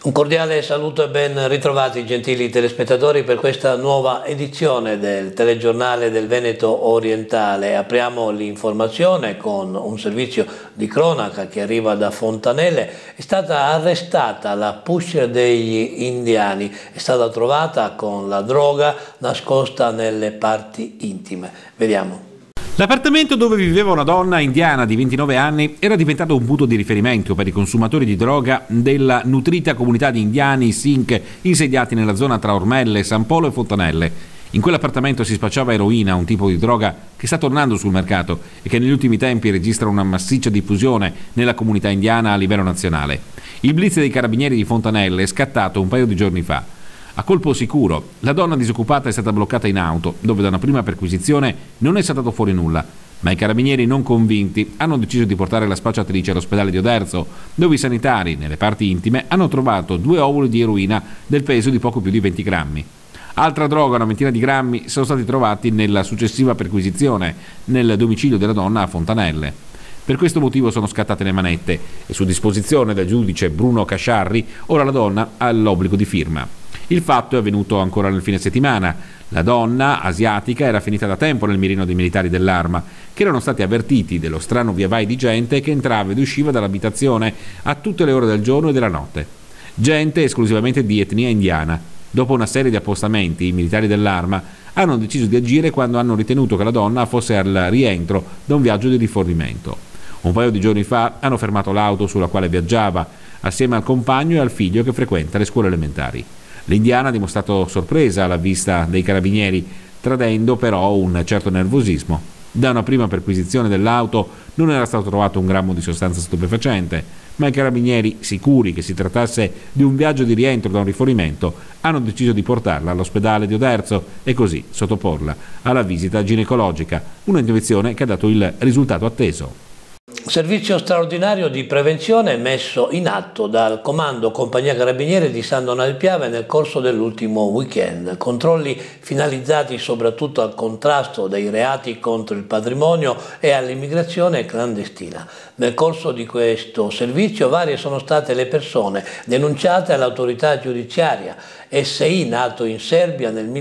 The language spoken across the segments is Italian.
Un cordiale saluto e ben ritrovati gentili telespettatori per questa nuova edizione del telegiornale del Veneto Orientale. Apriamo l'informazione con un servizio di cronaca che arriva da Fontanelle. È stata arrestata la pusher degli indiani, è stata trovata con la droga nascosta nelle parti intime. Vediamo. L'appartamento dove viveva una donna indiana di 29 anni era diventato un punto di riferimento per i consumatori di droga della nutrita comunità di indiani Sikh insediati nella zona tra Ormelle, San Polo e Fontanelle. In quell'appartamento si spacciava eroina, un tipo di droga che sta tornando sul mercato e che negli ultimi tempi registra una massiccia diffusione nella comunità indiana a livello nazionale. Il blitz dei carabinieri di Fontanelle è scattato un paio di giorni fa. A colpo sicuro, la donna disoccupata è stata bloccata in auto, dove da una prima perquisizione non è saltato fuori nulla, ma i carabinieri non convinti hanno deciso di portare la spacciatrice all'ospedale di Oderzo, dove i sanitari, nelle parti intime, hanno trovato 2 ovuli di eroina del peso di poco più di 20 grammi. Altra droga, una ventina di grammi, sono stati trovati nella successiva perquisizione nel domicilio della donna a Fontanelle. Per questo motivo sono scattate le manette e su disposizione del giudice Bruno Casciarri ora la donna ha l'obbligo di firma. Il fatto è avvenuto ancora nel fine settimana. La donna, asiatica, era finita da tempo nel mirino dei militari dell'Arma, che erano stati avvertiti dello strano via vai di gente che entrava ed usciva dall'abitazione a tutte le ore del giorno e della notte. Gente esclusivamente di etnia indiana. Dopo una serie di appostamenti, i militari dell'Arma hanno deciso di agire quando hanno ritenuto che la donna fosse al rientro da un viaggio di rifornimento. Un paio di giorni fa hanno fermato l'auto sulla quale viaggiava, assieme al compagno e al figlio che frequenta le scuole elementari. L'indiana ha dimostrato sorpresa alla vista dei carabinieri, tradendo però un certo nervosismo. Da una prima perquisizione dell'auto non era stato trovato un grammo di sostanza stupefacente, ma i carabinieri, sicuri che si trattasse di un viaggio di rientro da un rifornimento, hanno deciso di portarla all'ospedale di Oderzo e così sottoporla alla visita ginecologica, un'intuizione che ha dato il risultato atteso. Servizio straordinario di prevenzione messo in atto dal Comando Compagnia Carabinieri di San Donà del Piave nel corso dell'ultimo weekend. Controlli finalizzati soprattutto al contrasto dei reati contro il patrimonio e all'immigrazione clandestina. Nel corso di questo servizio varie sono state le persone denunciate all'autorità giudiziaria. SI, nato in Serbia nel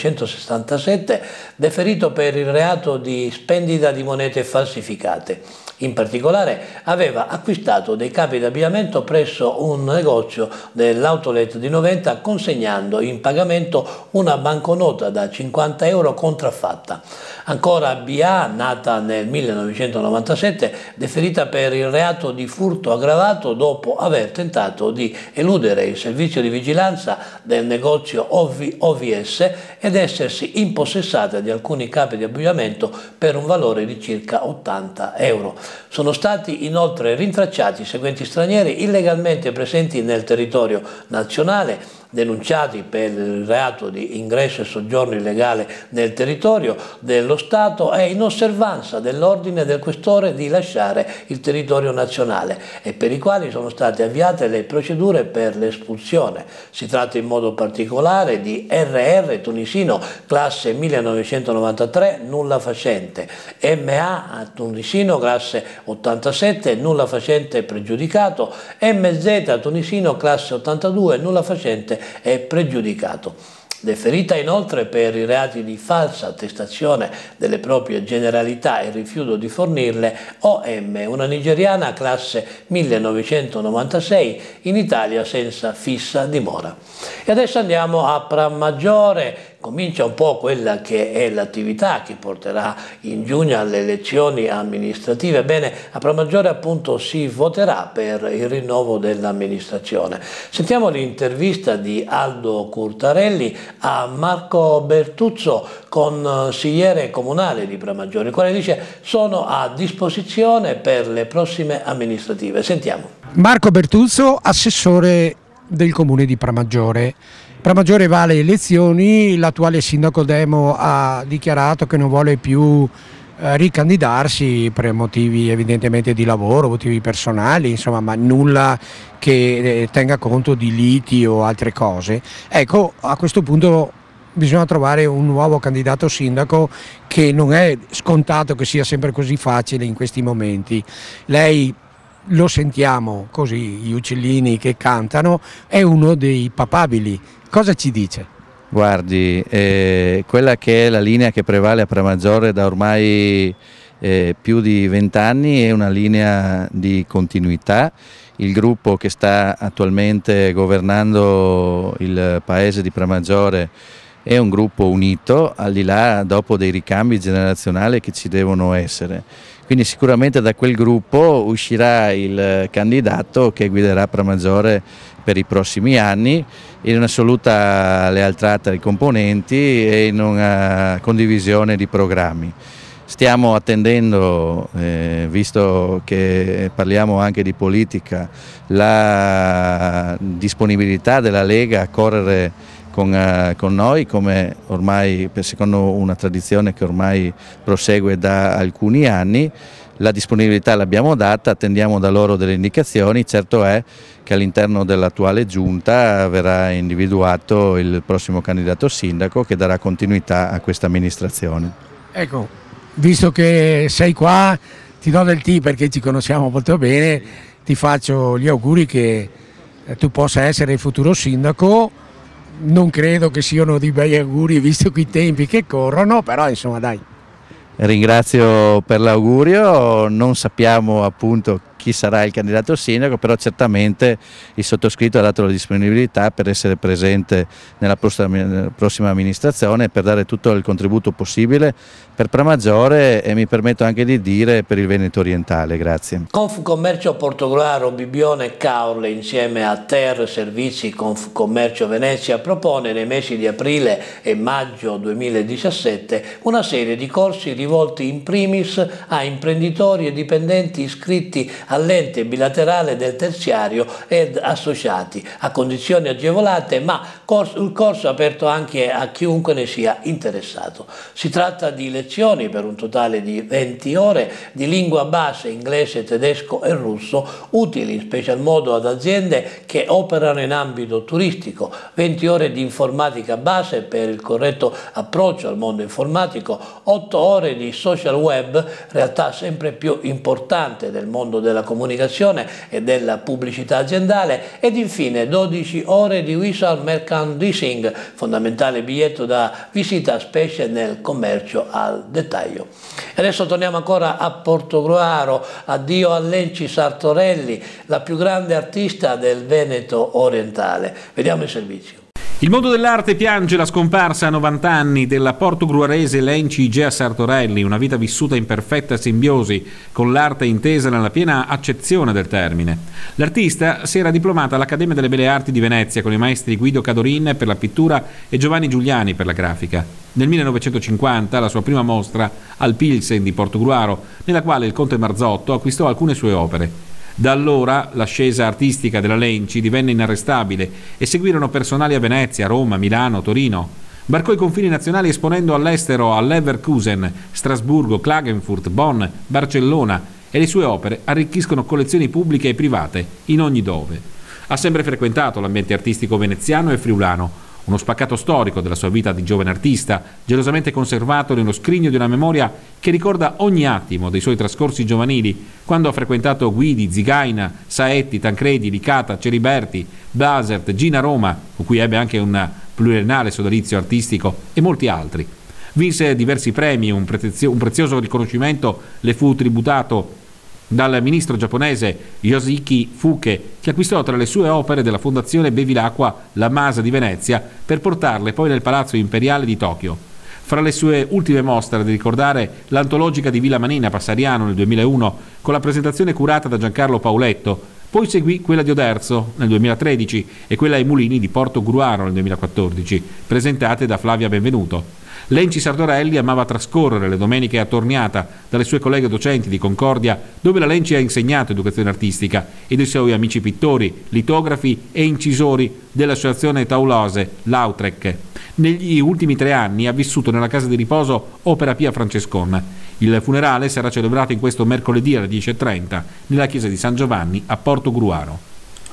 1967, deferito per il reato di spendita di monete falsificate. In particolare aveva acquistato dei capi d'abbigliamento presso un negozio dell'outlet di Noventa, consegnando in pagamento una banconota da 50 euro contraffatta. Ancora BA, nata nel 1997, deferita per il reato di furto aggravato dopo aver tentato di eludere il servizio di vigilanza del negozio OVS ed essersi impossessata di alcuni capi di abbigliamento per un valore di circa 80 euro. Sono stati inoltre rintracciati i seguenti stranieri illegalmente presenti nel territorio nazionale, denunciati per il reato di ingresso e soggiorno illegale nel territorio dello Stato e in osservanza dell'ordine del questore di lasciare il territorio nazionale e per i quali sono state avviate le procedure per l'espulsione. Si tratta in modo particolare di RR tunisino classe 1993 nulla facente, MA tunisino classe 87 nulla facente pregiudicato, MZ tunisino classe 82 nulla facente è pregiudicato. Deferita inoltre per i reati di falsa attestazione delle proprie generalità e rifiuto di fornirle OM, una nigeriana classe 1996 in Italia senza fissa dimora. E adesso andiamo a Prammaggiore. Comincia un po' quella che è l'attività che porterà in giugno alle elezioni amministrative. Bene, a Prammaggiore appunto si voterà per il rinnovo dell'amministrazione. Sentiamo l'intervista di Aldo Curtarelli a Marco Bertuzzo, consigliere comunale di Prammaggiore, il quale dice: sono a disposizione per le prossime amministrative. Sentiamo. Marco Bertuzzo, assessore del comune di Prammaggiore. Prammaggiore va alle elezioni, l'attuale sindaco Demo ha dichiarato che non vuole più ricandidarsi per motivi evidentemente di lavoro, motivi personali, insomma, ma nulla che tenga conto di liti o altre cose. Ecco, a questo punto bisogna trovare un nuovo candidato sindaco, che non è scontato che sia sempre così facile in questi momenti. Lei lo sentiamo così, gli uccellini che cantano, è uno dei papabili. Cosa ci dice? Guardi, quella che è la linea che prevale a Pramaggiore da ormai più di 20 anni è una linea di continuità. Il gruppo che sta attualmente governando il paese di Pramaggiore è un gruppo unito, al di là dopo dei ricambi generazionali che ci devono essere. Quindi sicuramente da quel gruppo uscirà il candidato che guiderà Pramaggiore per i prossimi anni in un'assoluta lealtà tra i componenti e in una condivisione di programmi. Stiamo attendendo, visto che parliamo anche di politica, la disponibilità della Lega a correre con noi, come ormai secondo una tradizione che ormai prosegue da alcuni anni. La disponibilità l'abbiamo data, attendiamo da loro delle indicazioni. Certo è che all'interno dell'attuale giunta verrà individuato il prossimo candidato sindaco che darà continuità a questa amministrazione. Ecco, visto che sei qua, ti do del tè perché ci conosciamo molto bene, ti faccio gli auguri che tu possa essere il futuro sindaco. Non credo che siano dei bei auguri visto i tempi che corrono, però insomma dai. Ringrazio per l'augurio, non sappiamo appunto chi sarà il candidato sindaco, però certamente il sottoscritto ha dato la disponibilità per essere presente nella prossima amministrazione e per dare tutto il contributo possibile per Pramaggiore e mi permetto anche di dire per il Veneto orientale. Grazie. Confcommercio Portogruaro, Bibbione e Caorle insieme a Ter Servizi Confcommercio Venezia propone nei mesi di aprile e maggio 2017 una serie di corsi rivolti in primis a imprenditori e dipendenti iscritti all'ente bilaterale del terziario ed associati a condizioni agevolate, ma il corso è aperto anche a chiunque ne sia interessato. Si tratta di lezioni per un totale di 20 ore di lingua base inglese, tedesco e russo, utili in special modo ad aziende che operano in ambito turistico, 20 ore di informatica base per il corretto approccio al mondo informatico, 8 ore di social web, realtà sempre più importante del mondo della comunicazione e della pubblicità aziendale, ed infine 12 ore di visual merchandising, fondamentale biglietto da visita specie nel commercio al dettaglio. E adesso torniamo ancora a Portogruaro, addio a Lenci Sartorelli, la più grande artista del Veneto orientale. Vediamo il servizio. Il mondo dell'arte piange la scomparsa a 90 anni della portogruarese Lenci Igea Sartorelli, una vita vissuta in perfetta simbiosi con l'arte intesa nella piena accezione del termine. L'artista si era diplomata all'Accademia delle Belle Arti di Venezia con i maestri Guido Cadorin per la pittura e Giovanni Giuliani per la grafica. Nel 1950 la sua prima mostra al Pilsen di Portogruaro, nella quale il conte Marzotto acquistò alcune sue opere. Da allora l'ascesa artistica della Lenci divenne inarrestabile e seguirono personali a Venezia, Roma, Milano, Torino. Varcò i confini nazionali esponendo all'estero a Leverkusen, Strasburgo, Klagenfurt, Bonn, Barcellona e le sue opere arricchiscono collezioni pubbliche e private in ogni dove. Ha sempre frequentato l'ambiente artistico veneziano e friulano, uno spaccato storico della sua vita di giovane artista, gelosamente conservato nello scrigno di una memoria che ricorda ogni attimo dei suoi trascorsi giovanili, quando ha frequentato Guidi, Zigaina, Saetti, Tancredi, Licata, Ceriberti, Basert, Gina Roma, con cui ebbe anche un pluriennale sodalizio artistico, e molti altri. Vinse diversi premi, un prezioso riconoscimento le fu tributato dal ministro giapponese Yoshiki Fuke, che acquistò tra le sue opere della fondazione Bevilacqua la Masa di Venezia per portarle poi nel Palazzo Imperiale di Tokyo. Fra le sue ultime mostre da ricordare l'antologica di Villa Manina a Passariano nel 2001 con la presentazione curata da Giancarlo Pauletto, poi seguì quella di Oderzo nel 2013 e quella ai Mulini di Portogruaro nel 2014, presentate da Flavia Benvenuto. Lenci Sartorelli amava trascorrere le domeniche attorniata dalle sue colleghe docenti di Concordia, dove la Lenci ha insegnato educazione artistica, e dei suoi amici pittori, litografi e incisori dell'associazione taulose Lautrec. Negli ultimi 3 anni ha vissuto nella casa di riposo Opera Pia Francesconna. Il funerale sarà celebrato in questo mercoledì alle 10:30 nella chiesa di San Giovanni a Portogruaro.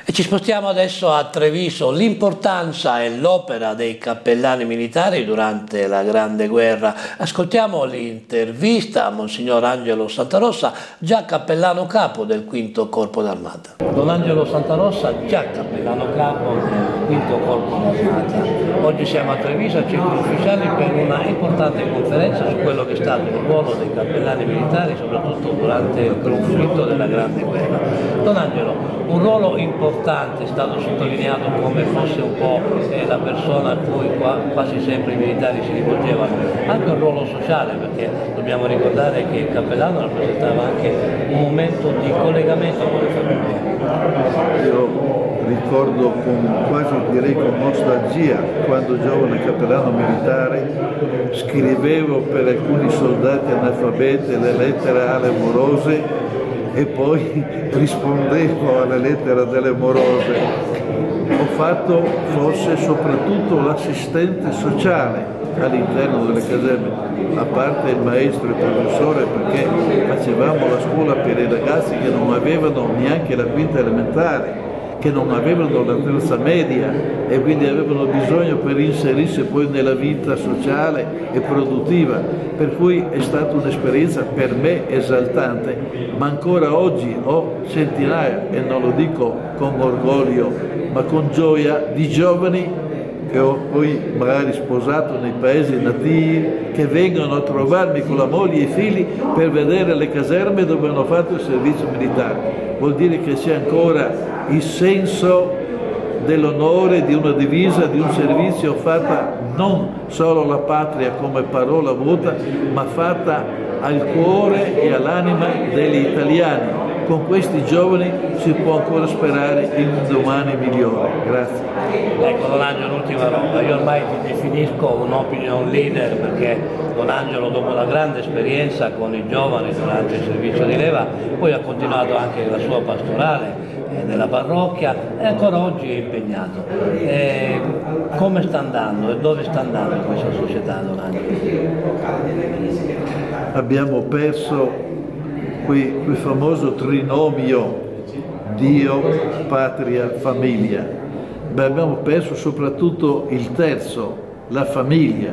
E ci spostiamo adesso a Treviso. L'importanza e l'opera dei cappellani militari durante la Grande Guerra. Ascoltiamo l'intervista a Monsignor Angelo Santarossa, già cappellano capo del V Corpo d'Armata. Don Angelo Santarossa, già cappellano capo del V Corpo d'Armata. Oggi siamo a Treviso, a Circoli Ufficiali, per una importante conferenza su quello che è stato il ruolo dei cappellani militari, soprattutto durante il conflitto della Grande Guerra. Don Angelo, un ruolo importante, è stato sottolineato come fosse un po' la persona a cui quasi sempre i militari si rivolgevano, anche un ruolo sociale, perché dobbiamo ricordare che il cappellano rappresentava anche un momento di collegamento con le famiglie. Io ricordo quasi direi con nostalgia, quando giovane cappellano militare scrivevo per alcuni soldati analfabeti le lettere alle morose e poi rispondevo alle lettere delle morose. Ho fatto forse soprattutto l'assistente sociale all'interno delle caserme, a parte il maestro e il professore, perché facevamo la scuola per i ragazzi che non avevano neanche la quinta elementare, che non avevano la terza media e quindi avevano bisogno per inserirsi poi nella vita sociale e produttiva, per cui è stata un'esperienza per me esaltante, ma ancora oggi ho centinaia, e non lo dico con orgoglio ma con gioia, di giovani che ho poi magari sposato nei paesi nativi, che vengono a trovarmi con la moglie e i figli per vedere le caserme dove hanno fatto il servizio militare. Vuol dire che c'è ancora il senso dell'onore di una divisa, di un servizio fatta non solo alla patria come parola vuota, ma fatta al cuore e all'anima degli italiani. Con questi giovani si può ancora sperare in un domani migliore. Grazie. Ecco Don Angelo, l'ultima roba, io ormai ti definisco un opinion leader, perché Don Angelo, dopo la grande esperienza con i giovani durante il servizio di leva, poi ha continuato anche la sua pastorale della parrocchia e ancora oggi è impegnato. Come sta andando e dove sta andando questa società, Don Angelo? Abbiamo perso quel famoso trinomio Dio, patria, famiglia. Beh, abbiamo perso soprattutto il terzo, la famiglia.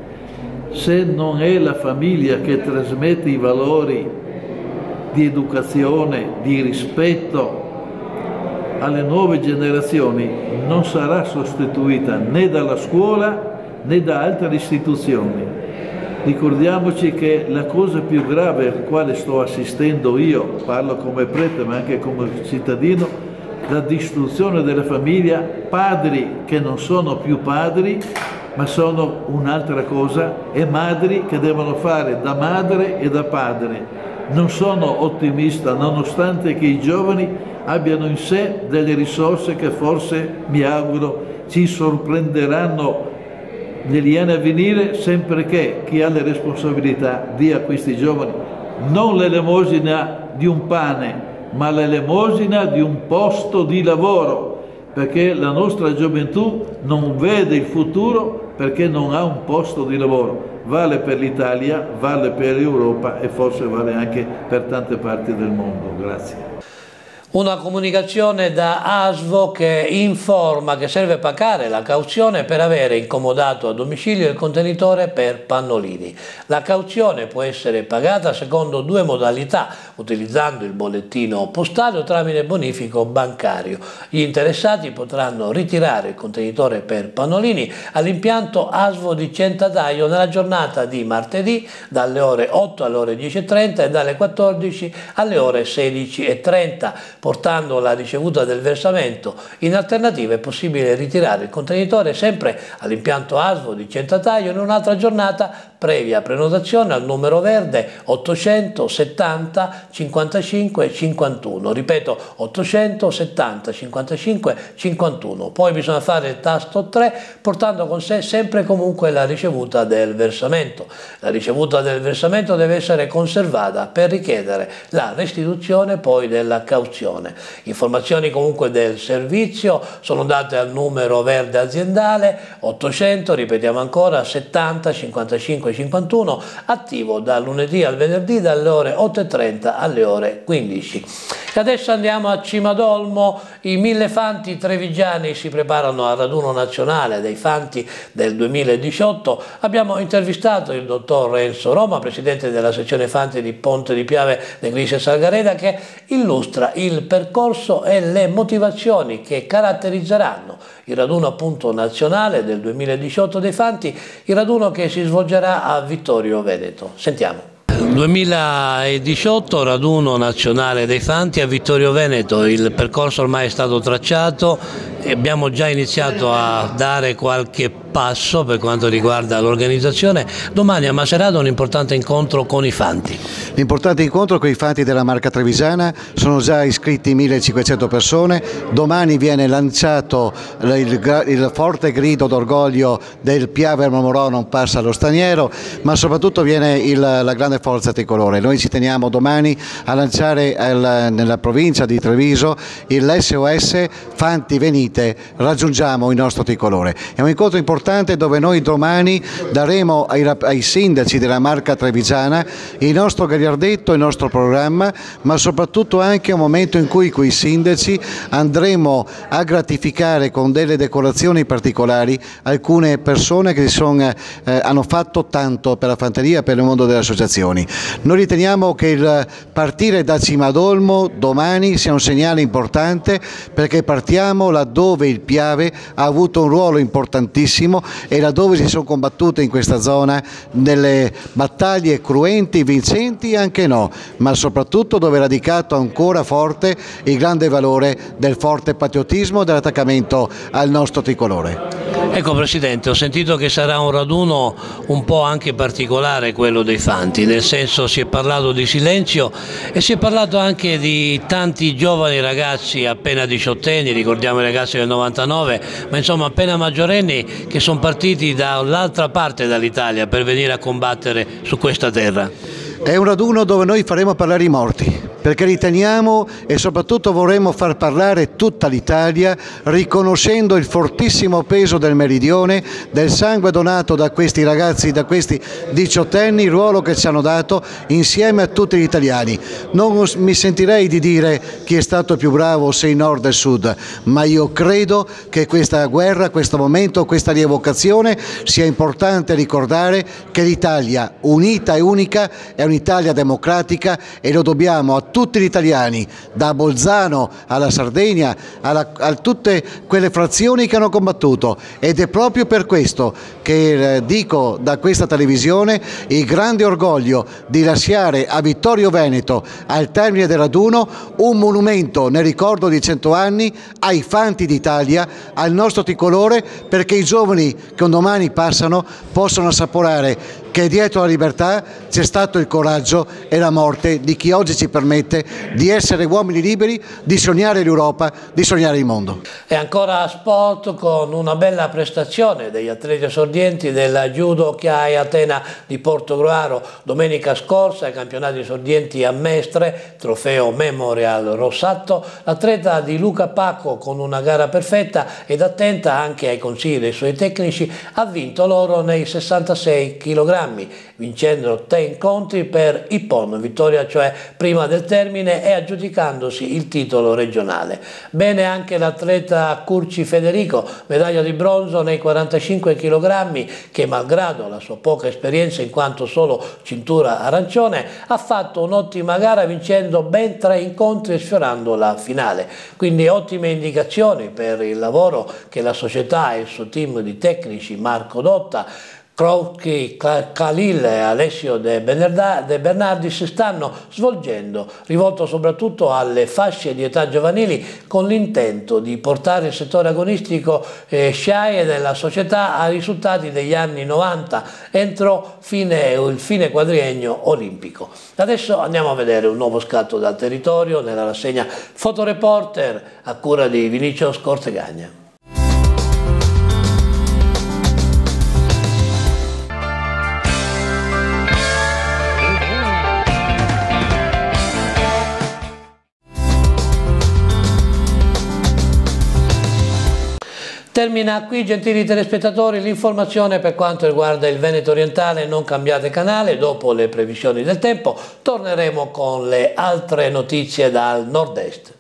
Se non è la famiglia che trasmette i valori di educazione, di rispetto alle nuove generazioni, non sarà sostituita né dalla scuola né da altre istituzioni. Ricordiamoci che la cosa più grave alla quale sto assistendo io, parlo come prete ma anche come cittadino, la distruzione della famiglia, padri che non sono più padri ma sono un'altra cosa, e madri che devono fare da madre e da padre. Non sono ottimista, nonostante che i giovani abbiano in sé delle risorse che forse, mi auguro, ci sorprenderanno negli anni a venire, sempre che chi ha le responsabilità dia a questi giovani non l'elemosina di un pane, ma l'elemosina di un posto di lavoro, perché la nostra gioventù non vede il futuro perché non ha un posto di lavoro. Vale per l'Italia, vale per l'Europa e forse vale anche per tante parti del mondo. Grazie. Una comunicazione da ASVO che informa che serve pagare la cauzione per avere incomodato a domicilio il contenitore per pannolini. La cauzione può essere pagata secondo due modalità, utilizzando il bollettino postale o tramite bonifico bancario. Gli interessati potranno ritirare il contenitore per pannolini all'impianto ASVO di Centadaio nella giornata di martedì dalle ore 8 alle ore 10:30 e dalle 14 alle ore 16:30. Portando la ricevuta del versamento. In alternativa è possibile ritirare il contenitore sempre all'impianto ASVO di Centadaio in un'altra giornata previa prenotazione al numero verde 870 55 51. Ripeto, 870 55 51. Poi bisogna fare il tasto 3 portando con sé sempre e comunque la ricevuta del versamento. La ricevuta del versamento deve essere conservata per richiedere la restituzione poi della cauzione. Informazioni comunque del servizio sono date al numero verde aziendale 800, ripetiamo ancora, 70 55 5:51, attivo da lunedì al venerdì dalle ore 8:30 alle ore 15. E adesso andiamo a Cimadolmo. I 1000 fanti trevigiani si preparano al raduno nazionale dei fanti del 2018. Abbiamo intervistato il dottor Renzo Roma, presidente della sezione fanti di Ponte di Piave, Negrise e Salgareda, che illustra il percorso e le motivazioni che caratterizzeranno il raduno appunto nazionale del 2018 dei fanti, il raduno che si svolgerà a Vittorio Veneto. Sentiamo. 2018 raduno nazionale dei fanti a Vittorio Veneto, il percorso ormai è stato tracciato e abbiamo già iniziato a dare qualche passo per quanto riguarda l'organizzazione. Domani a Macerata un importante incontro con i fanti. L'importante incontro con i fanti della Marca Trevigiana, sono già iscritti 1500 persone, domani viene lanciato il forte grido d'orgoglio del Piave Mormorò non passa allo straniero, ma soprattutto viene la grande forza tricolore. Noi ci teniamo domani a lanciare nella provincia di Treviso il SOS Fanti Venite, raggiungiamo il nostro tricolore. È un incontro importante dove noi domani daremo ai sindaci della Marca Trevigiana il nostro gagliardetto, il nostro programma, ma soprattutto anche un momento in cui quei sindaci andremo a gratificare con delle decorazioni particolari alcune persone che hanno fatto tanto per la fanteria e per il mondo delle associazioni. Noi riteniamo che il partire da Cimadolmo domani sia un segnale importante, perché partiamo laddove il Piave ha avuto un ruolo importantissimo e laddove si sono combattute in questa zona delle battaglie cruenti, vincenti e anche no, ma soprattutto dove è radicato ancora forte il grande valore del forte patriottismo e dell'attaccamento al nostro tricolore. Ecco Presidente, ho sentito che sarà un raduno un po' anche particolare quello dei fanti, nel senso si è parlato di silenzio e si è parlato anche di tanti giovani ragazzi appena diciottenni, ricordiamo i ragazzi del 99, ma insomma appena maggiorenni, che sono partiti dall'altra parte dall'Italia per venire a combattere su questa terra. È un raduno dove noi faremo parlare i morti, perché riteniamo e soprattutto vorremmo far parlare tutta l'Italia, riconoscendo il fortissimo peso del meridione, del sangue donato da questi ragazzi, da questi diciottenni, il ruolo che ci hanno dato insieme a tutti gli italiani. Non mi sentirei di dire chi è stato più bravo, se il nord o il sud, ma io credo che questa guerra, questo momento, questa rievocazione sia importante ricordare che l'Italia unita e unica è un'Italia democratica e lo dobbiamo a tutti gli italiani, da Bolzano alla Sardegna, a tutte quelle frazioni che hanno combattuto, ed è proprio per questo che dico da questa televisione il grande orgoglio di lasciare a Vittorio Veneto, al termine del raduno, un monumento nel ricordo di 100 anni ai fanti d'Italia, al nostro tricolore, perché i giovani che un domani passano possono assaporare che dietro la libertà c'è stato il coraggio e la morte di chi oggi ci permette di essere uomini liberi, di sognare l'Europa, di sognare il mondo. E ancora sport con una bella prestazione degli atleti esordienti della Judo Chiai Atena di Portogruaro domenica scorsa ai campionati esordienti a Mestre, trofeo Memorial Rossatto. L'atleta di Luca Pacco, con una gara perfetta ed attenta anche ai consigli dei suoi tecnici, ha vinto l'oro nei 66 kg, vincendo 3 incontri per Ippon, vittoria cioè prima del termine, e aggiudicandosi il titolo regionale. Bene anche l'atleta Curci Federico, medaglia di bronzo nei 45 kg, che malgrado la sua poca esperienza in quanto solo cintura arancione ha fatto un'ottima gara vincendo ben 3 incontri e sfiorando la finale. Quindi ottime indicazioni per il lavoro che la società e il suo team di tecnici Marco Dotta, Crocchi, Khalil e Alessio De Bernardis stanno svolgendo, rivolto soprattutto alle fasce di età giovanili, con l'intento di portare il settore agonistico SCIAE della società a risultati degli anni 90 entro il fine quadriennio olimpico. Adesso andiamo a vedere un nuovo scatto dal territorio nella rassegna Fotoreporter a cura di Vinicius Cortegagna. Termina qui, gentili telespettatori, l'informazione per quanto riguarda il Veneto orientale. Non cambiate canale, dopo le previsioni del tempo torneremo con le altre notizie dal nord-est.